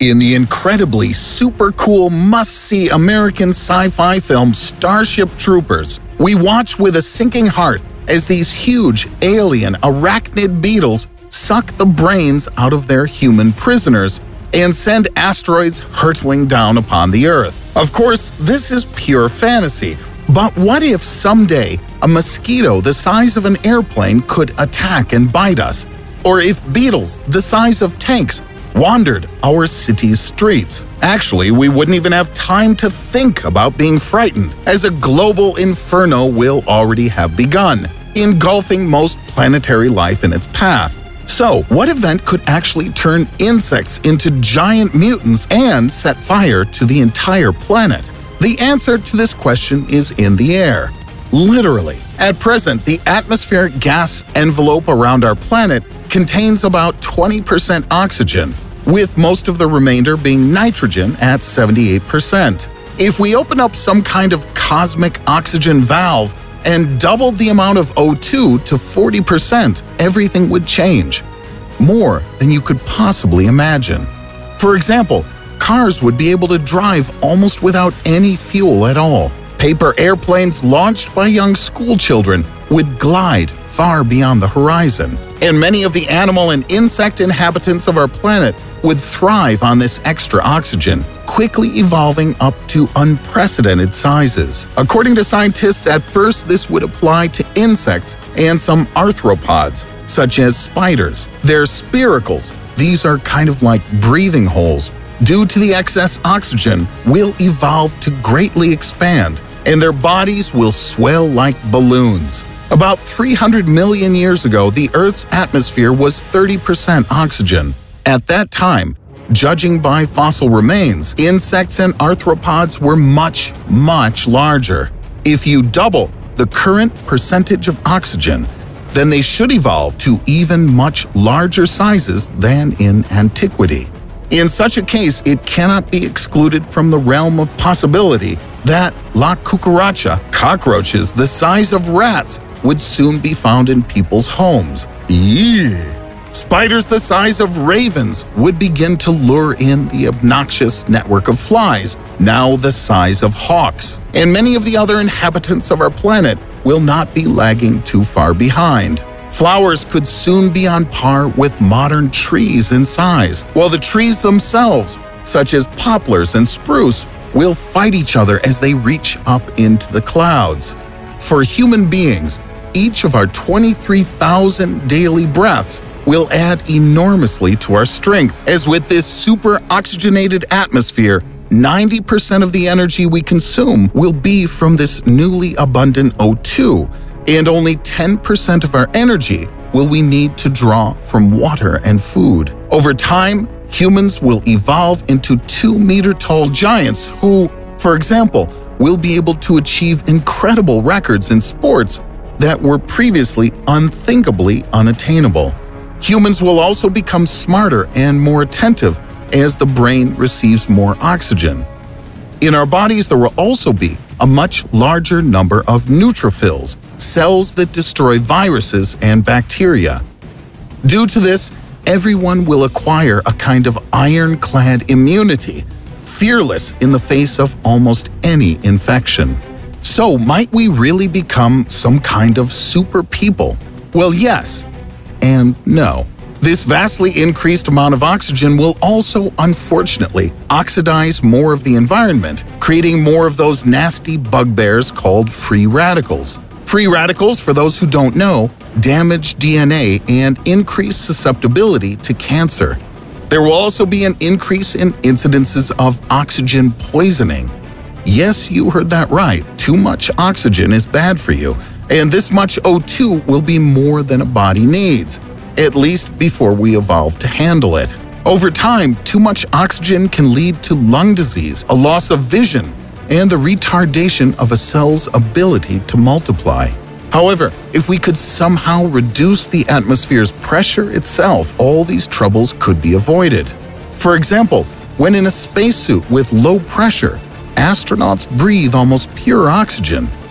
In the incredibly super cool must-see American sci-fi film Starship Troopers, we watch with a sinking heart as these huge alien arachnid beetles suck the brains out of their human prisoners and send asteroids hurtling down upon the Earth. Of course, this is pure fantasy, but what if someday a mosquito the size of an airplane could attack and bite us? Or if beetles the size of tanks wandered our city's streets? Actually, we wouldn't even have time to think about being frightened, as a global inferno will already have begun, engulfing most planetary life in its path. So, what event could actually turn insects into giant mutants and set fire to the entire planet? The answer to this question is in the air. Literally. At present, the atmospheric gas envelope around our planet contains about 20% oxygen, with most of the remainder being nitrogen at 78%. If we open up some kind of cosmic oxygen valve and doubled the amount of O2 to 40%, everything would change. More than you could possibly imagine. For example, cars would be able to drive almost without any fuel at all. Paper airplanes launched by young schoolchildren would glide far beyond the horizon. And many of the animal and insect inhabitants of our planet would thrive on this extra oxygen, quickly evolving up to unprecedented sizes. According to scientists, at first this would apply to insects and some arthropods, such as spiders. They're spiracles. These are kind of like breathing holes. Due to the excess oxygen, will evolve to greatly expand, and their bodies will swell like balloons. About 300 million years ago, the Earth's atmosphere was 30% oxygen. At that time, judging by fossil remains, insects and arthropods were much, much larger. If you double the current percentage of oxygen, then they should evolve to even much larger sizes than in antiquity. In such a case, it cannot be excluded from the realm of possibility that La Cucaracha, cockroaches the size of rats, would soon be found in people's homes. Eee. Spiders the size of ravens would begin to lure in the obnoxious network of flies, now the size of hawks. And many of the other inhabitants of our planet will not be lagging too far behind. Flowers could soon be on par with modern trees in size, while the trees themselves, such as poplars and spruce, will fight each other as they reach up into the clouds. For human beings, each of our 23,000 daily breaths will add enormously to our strength, as with this super oxygenated atmosphere, 90% of the energy we consume will be from this newly abundant O2, and only 10% of our energy will we need to draw from water and food. Over time, humans will evolve into 2-meter-tall giants who, for example, will be able to achieve incredible records in sports that were previously unthinkably unattainable. Humans will also become smarter and more attentive as the brain receives more oxygen. In our bodies, there will also be a much larger number of neutrophils, cells that destroy viruses and bacteria. Due to this, everyone will acquire a kind of ironclad immunity, fearless in the face of almost any infection. So, might we really become some kind of super people? Well, yes and no. This vastly increased amount of oxygen will also, unfortunately, oxidize more of the environment, creating more of those nasty bugbears called free radicals. Free radicals, for those who don't know, damage DNA and increase susceptibility to cancer. There will also be an increase in incidences of oxygen poisoning. Yes, you heard that right. Too much oxygen is bad for you, and this much O2 will be more than a body needs, at least before we evolve to handle it. Over time, too much oxygen can lead to lung disease, a loss of vision, and the retardation of a cell's ability to multiply. However, if we could somehow reduce the atmosphere's pressure itself, all these troubles could be avoided. For example, when in a spacesuit with low pressure, astronauts breathe almost pure oxygen,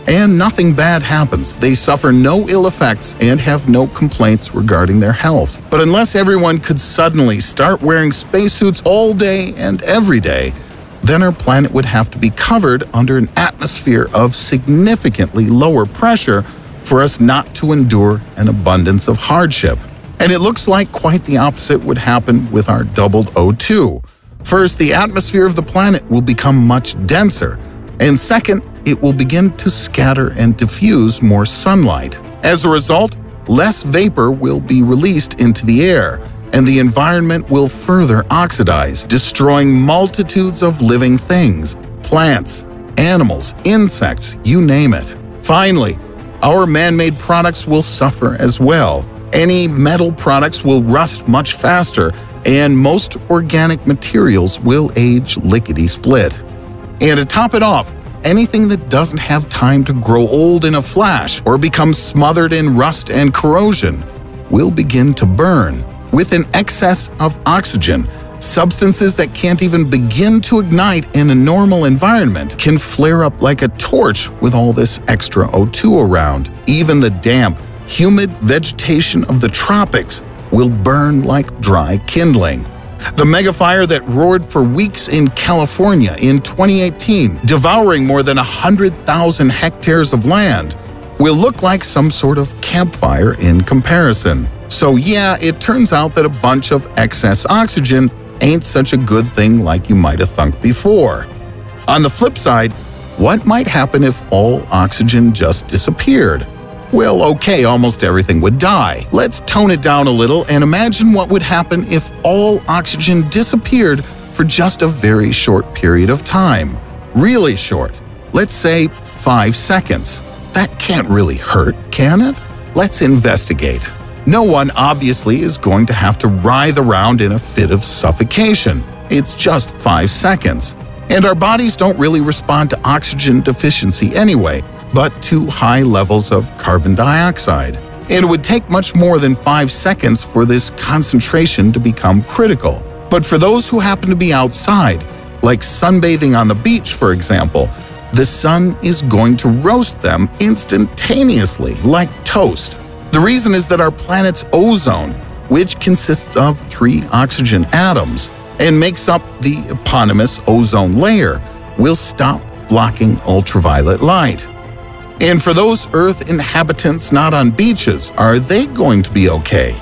and nothing bad happens. They suffer no ill effects and have no complaints regarding their health. But unless everyone could suddenly start wearing spacesuits all day and every day, then our planet would have to be covered under an atmosphere of significantly lower pressure for us not to endure an abundance of hardship. And it looks like quite the opposite would happen with our doubled O2. First, the atmosphere of the planet will become much denser, and second, it will begin to scatter and diffuse more sunlight. As a result, less vapor will be released into the air, and the environment will further oxidize, destroying multitudes of living things, plants, animals, insects, you name it. Finally, our man-made products will suffer as well. Any metal products will rust much faster, and most organic materials will age lickety-split. And to top it off, anything that doesn't have time to grow old in a flash or become smothered in rust and corrosion will begin to burn. With an excess of oxygen, substances that can't even begin to ignite in a normal environment can flare up like a torch with all this extra O2 around. Even the damp, humid vegetation of the tropics will burn like dry kindling. The megafire that roared for weeks in California in 2018, devouring more than 100,000 hectares of land, will look like some sort of campfire in comparison. So yeah, it turns out that a bunch of excess oxygen ain't such a good thing like you might have thunk before. On the flip side, what might happen if all oxygen just disappeared? Well, okay, almost everything would die. Let's tone it down a little and imagine what would happen if all oxygen disappeared for just a very short period of time. Really short. Let's say 5 seconds. That can't really hurt, can it? Let's investigate. No one obviously is going to have to writhe around in a fit of suffocation. It's just 5 seconds. And our bodies don't really respond to oxygen deficiency anyway, but to high levels of carbon dioxide. And it would take much more than 5 seconds for this concentration to become critical. But for those who happen to be outside, like sunbathing on the beach for example, the sun is going to roast them instantaneously like toast. The reason is that our planet's ozone, which consists of 3 oxygen atoms and makes up the eponymous ozone layer, will stop blocking ultraviolet light. And for those Earth inhabitants not on beaches, are they going to be okay?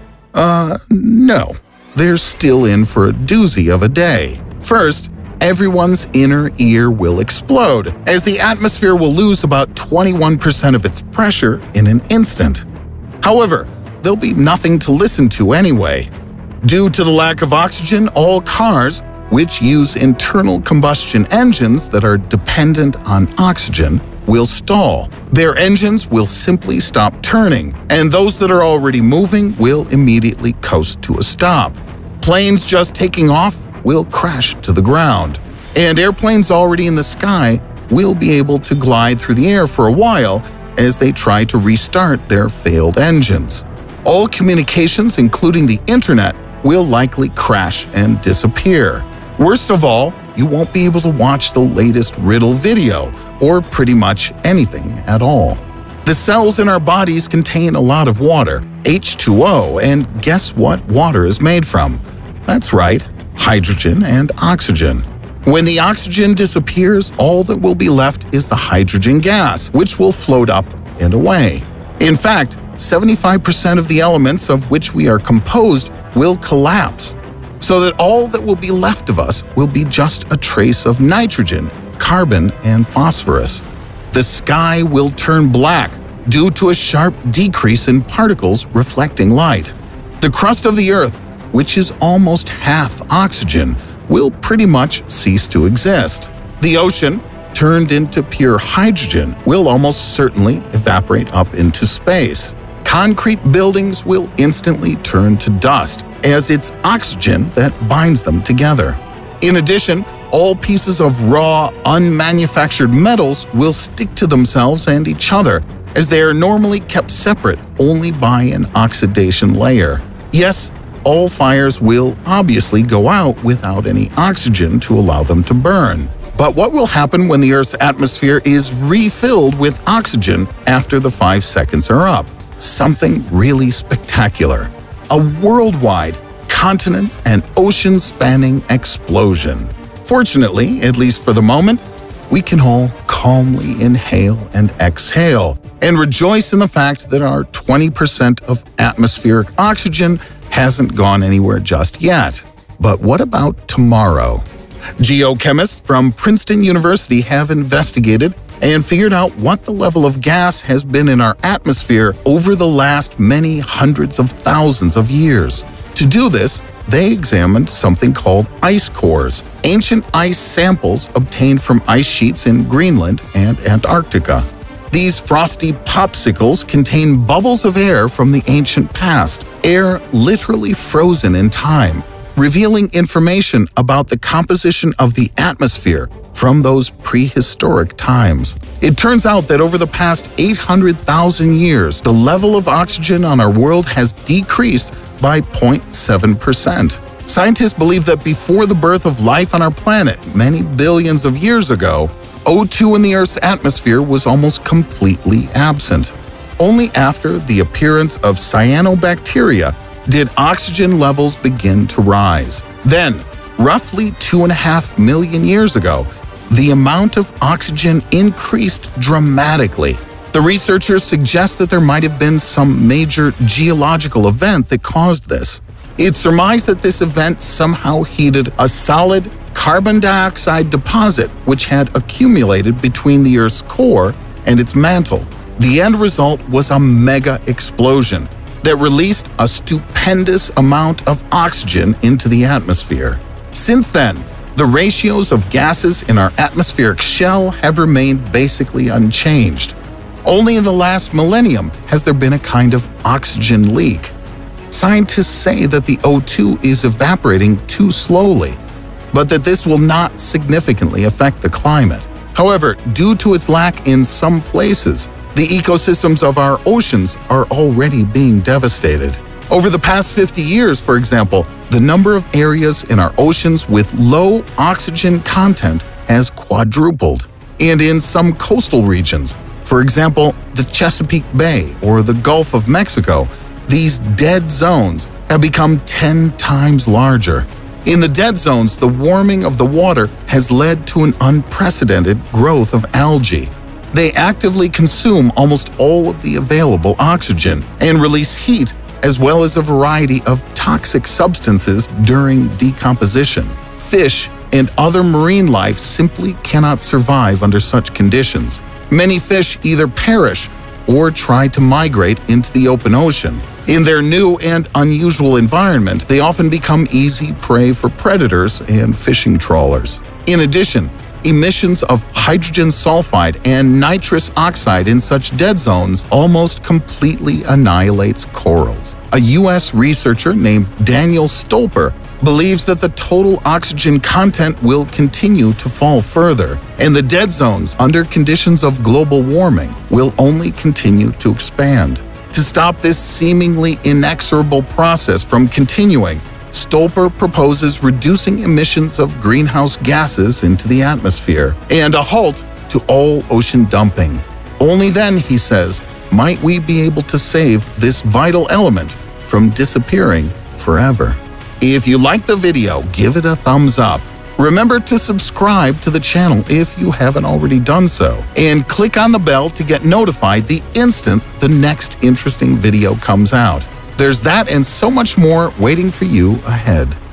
No. They're still in for a doozy of a day. First, everyone's inner ear will explode, as the atmosphere will lose about 21% of its pressure in an instant. However, there'll be nothing to listen to anyway. Due to the lack of oxygen, all cars, which use internal combustion engines that are dependent on oxygen, will stall. Their engines will simply stop turning, and those that are already moving will immediately coast to a stop. Planes just taking off will crash to the ground, and airplanes already in the sky will be able to glide through the air for a while as they try to restart their failed engines. All communications, including the internet, will likely crash and disappear. Worst of all, you won't be able to watch the latest Riddle video, or pretty much anything at all. The cells in our bodies contain a lot of water, H2O, and guess what water is made from? That's right, hydrogen and oxygen. When the oxygen disappears, all that will be left is the hydrogen gas, which will float up and away. In fact, 75% of the elements of which we are composed will collapse, so that all that will be left of us will be just a trace of nitrogen, carbon, and phosphorus. The sky will turn black due to a sharp decrease in particles reflecting light. The crust of the Earth, which is almost half oxygen, will pretty much cease to exist. The ocean, turned into pure hydrogen, will almost certainly evaporate up into space. Concrete buildings will instantly turn to dust, as it's oxygen that binds them together. In addition, all pieces of raw, unmanufactured metals will stick to themselves and each other, as they are normally kept separate only by an oxidation layer. Yes, all fires will obviously go out without any oxygen to allow them to burn. But what will happen when the Earth's atmosphere is refilled with oxygen after the 5 seconds are up? Something really spectacular. A worldwide, continent and ocean-spanning explosion. Fortunately, at least for the moment, we can all calmly inhale and exhale and rejoice in the fact that our 20% of atmospheric oxygen hasn't gone anywhere just yet. But what about tomorrow? Geochemists from Princeton University have investigated and figured out what the level of gas has been in our atmosphere over the last many hundreds of thousands of years. To do this, they examined something called ice cores, ancient ice samples obtained from ice sheets in Greenland and Antarctica. These frosty popsicles contain bubbles of air from the ancient past, air literally frozen in time, revealing information about the composition of the atmosphere from those prehistoric times. It turns out that over the past 800,000 years, the level of oxygen on our world has decreased by 0.7%. Scientists believe that before the birth of life on our planet, many billions of years ago, O2 in the Earth's atmosphere was almost completely absent. Only after the appearance of cyanobacteria did oxygen levels begin to rise. Then, roughly 2.5 million years ago, the amount of oxygen increased dramatically. The researchers suggest that there might have been some major geological event that caused this. It's surmised that this event somehow heated a solid carbon dioxide deposit which had accumulated between the Earth's core and its mantle. The end result was a mega explosion that released a stupendous amount of oxygen into the atmosphere. Since then, the ratios of gases in our atmospheric shell have remained basically unchanged. Only in the last millennium has there been a kind of oxygen leak. Scientists say that the O2 is evaporating too slowly, but that this will not significantly affect the climate. However, due to its lack in some places, the ecosystems of our oceans are already being devastated. Over the past 50 years, for example, the number of areas in our oceans with low oxygen content has quadrupled. And in some coastal regions, for example, the Chesapeake Bay or the Gulf of Mexico, these dead zones have become 10 times larger. In the dead zones, the warming of the water has led to an unprecedented growth of algae. They actively consume almost all of the available oxygen and release heat as well as a variety of toxic substances during decomposition. Fish and other marine life simply cannot survive under such conditions. Many fish either perish or try to migrate into the open ocean. In their new and unusual environment, they often become easy prey for predators and fishing trawlers. In addition, emissions of hydrogen sulfide and nitrous oxide in such dead zones almost completely annihilates corals. A U.S. researcher named Daniel Stolper believes that the total oxygen content will continue to fall further, and the dead zones, under conditions of global warming, will only continue to expand. To stop this seemingly inexorable process from continuing, Stolper proposes reducing emissions of greenhouse gases into the atmosphere and a halt to all ocean dumping. Only then, he says, might we be able to save this vital element from disappearing forever. If you liked the video, give it a thumbs up. Remember to subscribe to the channel if you haven't already done so, and click on the bell to get notified the instant the next interesting video comes out. There's that and so much more waiting for you ahead.